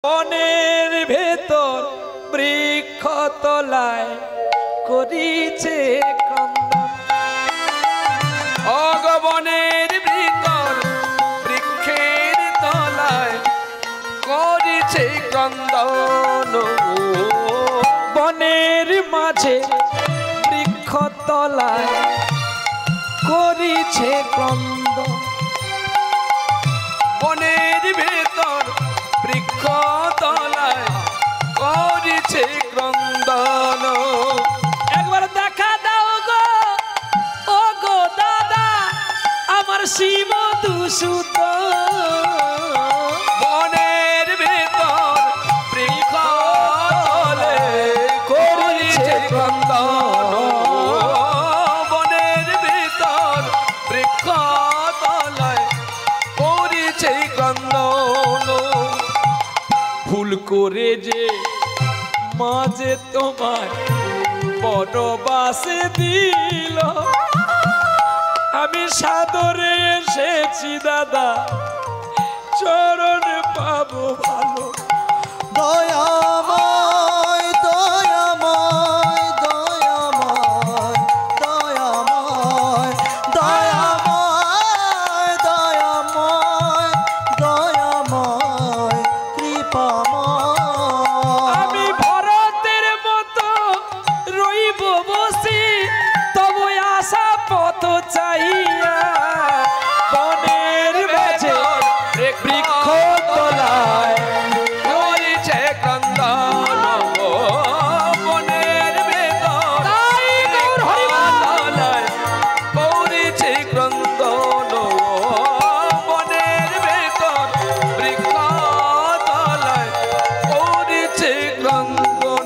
বনের ভেতর বৃক্ষ তলায় করিছে ক্রন্দন। অগবনের ভিতর বৃক্ষের তলায় করিছে ক্রন্দন। বনের মাঝে বৃক্ষ তলায় করিছে ক্রন্দন। বনের ভেতর বৃক্ষ তলায় করিছে ক্রন্দন। একবার দেখা দাও গো, ও গো দাদা, আমার শিব দূষিত। বনের ভেতর বৃক্ষ তলে করিছে ক্রন্দন। বনের ভেতর বৃক্ষ তলায় করিছে ক্রন্দন। ভুল করে যে মাঝে তোমার বনবাসে দিল, আমি সাদরে এসেছি দাদা, চরণ পাবো ভালো। দয়াময় দয়াময় দয়াময় দয়াময় দয়াময় দয়াময় দয়াময় কৃপাময়। আমি ভরতের মতো রইব বসে, তবু আশা পথ চাইয়া বনের মাঝে বৃক্ষ তলায় করিছে ক্রন্দন। বনের ভেতর তলায় করিছে ক্রন্দন। বনের ভেতর বৃক্ষ তলায় করিছে ক্রন্দন।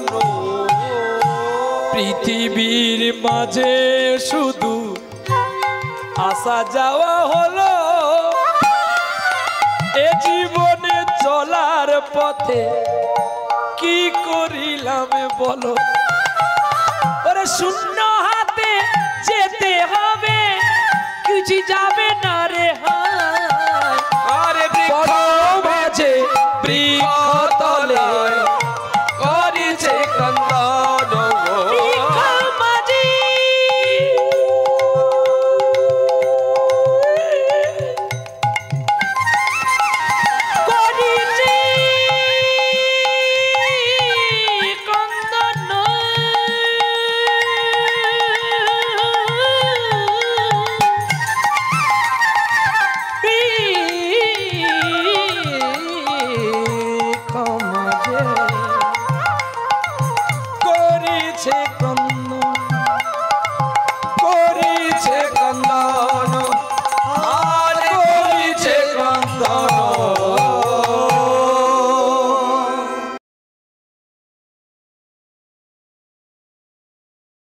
পৃথিবীর মাঝে শুধু আসা যাওয়া হলো, এ জীবনে চলার পথে কি করিলাম বলো। ওরে শূন্য হাতে যেতে হবে, কিছু যাবে না রে হায়। আরে বৃক্ষ মাঝে বৃক্ষ